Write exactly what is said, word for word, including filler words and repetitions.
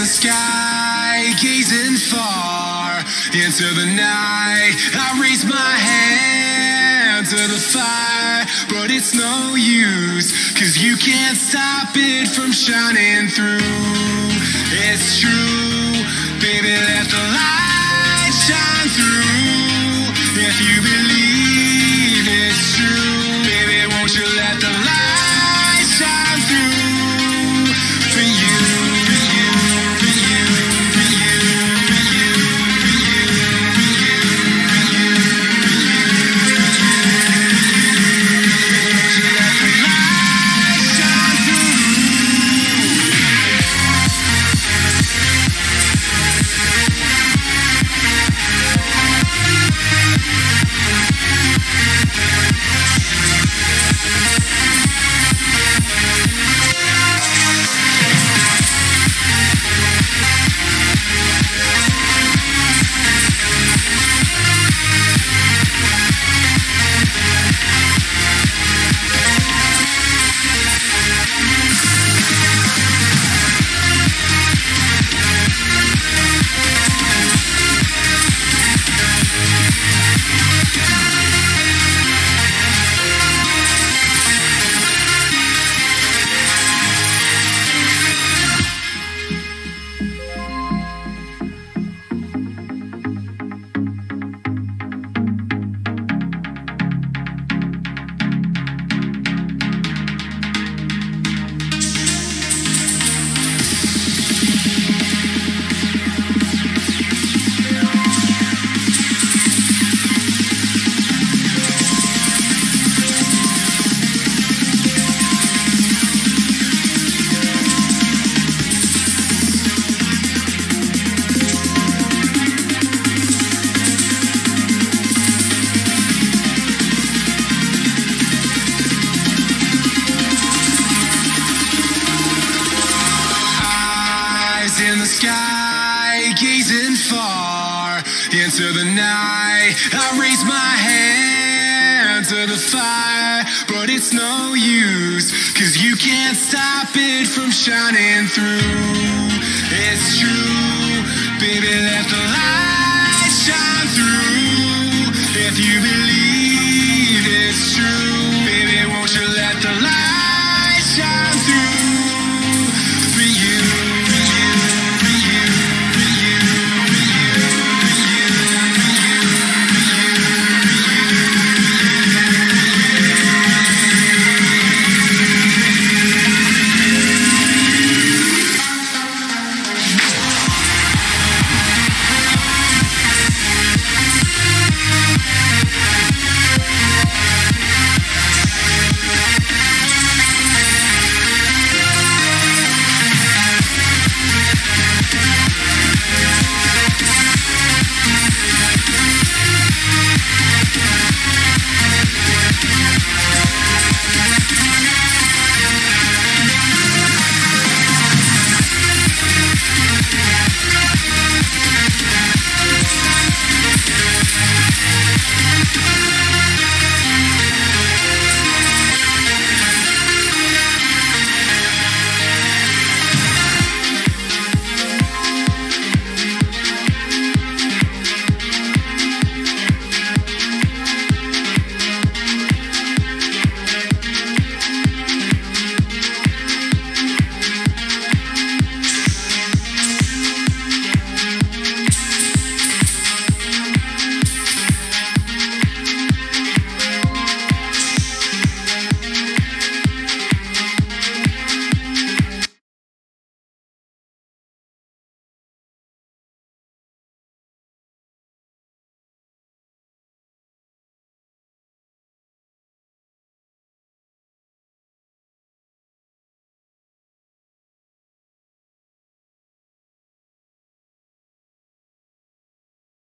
the sky, gazing far into the night. I raise my hand to the fire, but it's no use, 'cause you can't stop it from shining through. It's true, baby, let the light shine through. If you believe it's true, baby, won't you let the light shine through? For you, for you, for you, for you, for you, for you, for you, for you, for you. Won't you let the light shine through? In the sky, gazing far into the night. I raise my hand to the fire, but it's no use, 'cause you can't stop it from shining through. It's true, baby, let the light shine through. If you believe